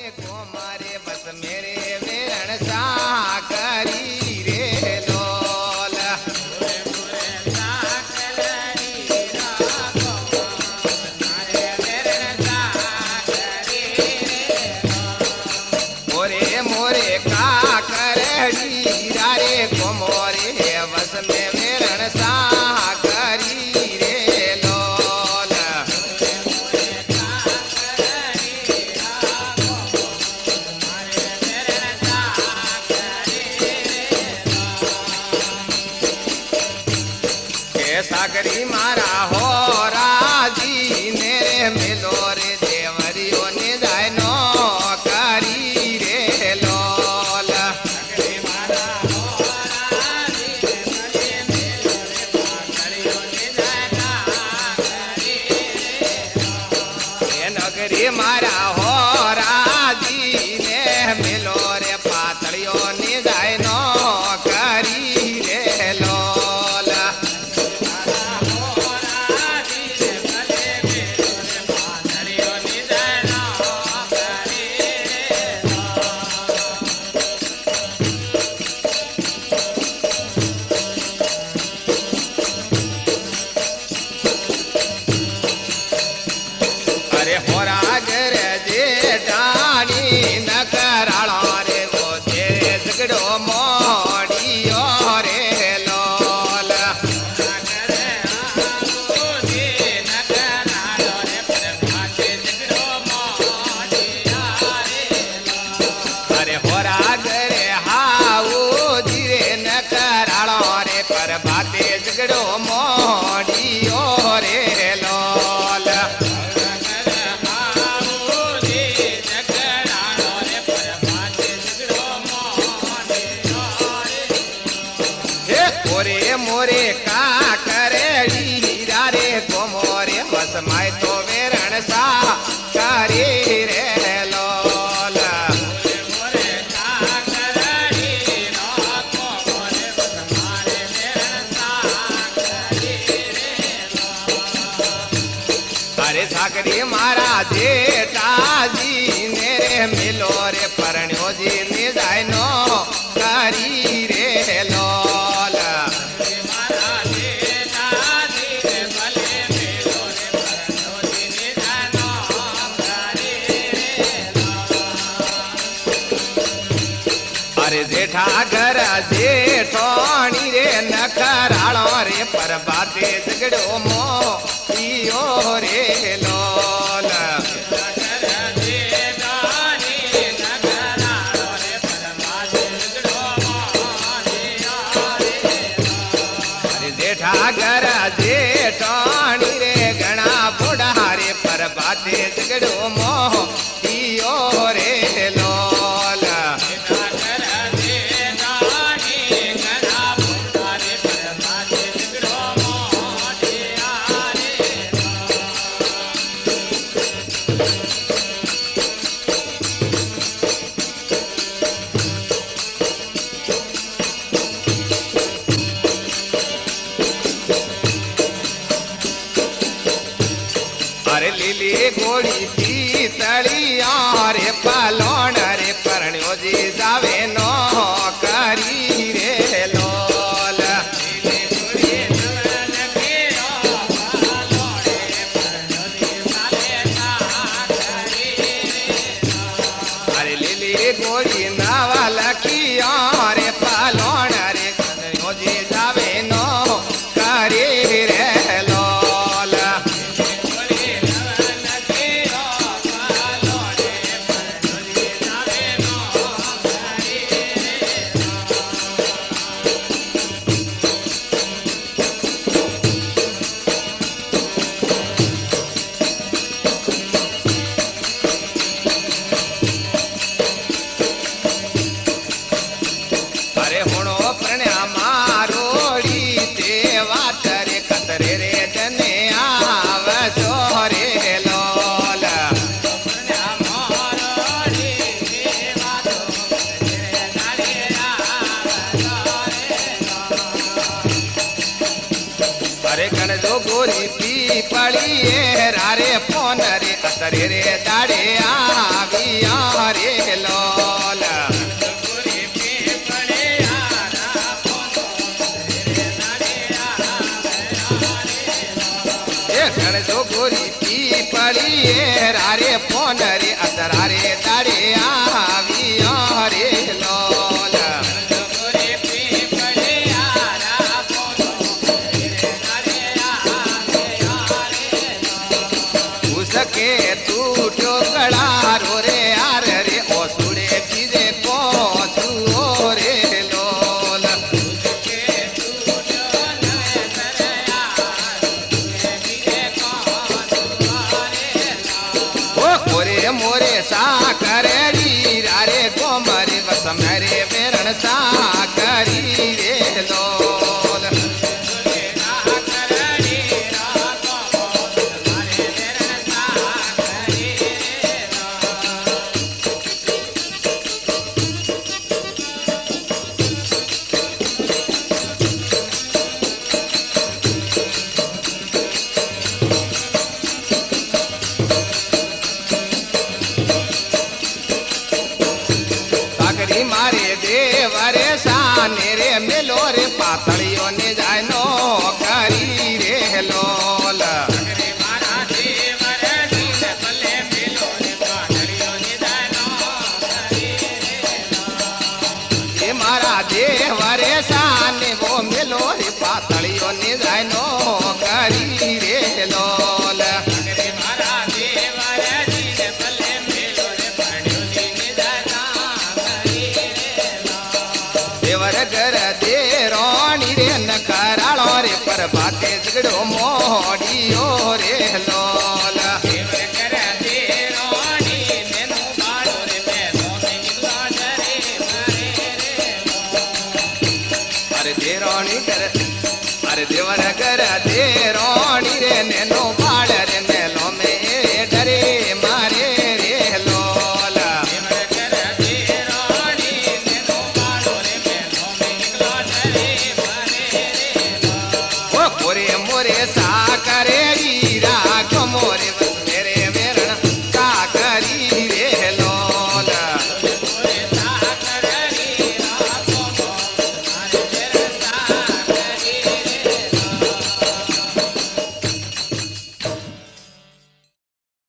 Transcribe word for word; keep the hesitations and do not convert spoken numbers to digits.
गोमारे बस मेरे वेरण सा करी रे लोल मोरे मोरे का करड़ी रे गोमोरे बस में वेरण सा करी रे लोल सागरी मारा हो राजी मेरे मिलो रे देवरियो ने जाय नो करी रे लोल नगरी मारा हो राजी ने मिलो रे पातड़ियो ने जाय नो करी रे लोल मोड़ियो रे लोल अरे होरा गरे हाऊ धीरे न कराड़ो रे पर बाते झगड़ो मोड़ियो रे लोल मोरे मोरे का करेड़ी रे गोमोरे बस माय तो वेरण सा करी रे लोल मोरे का करेड़ी गोमोरे बस मारे वेरण सा करी रे लोल अरे सागरी मारा जेठा जी मेरे मिलो रे परण्यो जी ने जाय नो करी रे लोल अरे जेठा घर जेठोनी रे नखराड़ो रे पर बाते झगड़ो मोड़ियो रे लोल अरे जेठा घर जेठोनी रे घना बुढ़ा रे पर बाते झगड़ो मोड़ियो रे लोल लीली गोड़ी पीतलिया रे पलोण रे परण्यो जी जावे नो करी रे लोल अरे लीली गोड़ी नावा लखिया रे पलोण रे परण्यो जी जावे नो करी रे लोल गोरी पी पड़ी रारे पोन रे असरे रे दाड़े आविया रे रे फोन रे असरा रे दाड़े आवियो रे लोल उसके टूटो गड़ा रो रे यार रे ओसुड़े पीजे को सुओ रे लोल ओ कोरे मोरे सा करेड़ी रे गोमरे बस मेरे बेरन सा करी रे लोल मारे देवरे साने रे मिलो रे पातड़ियों ने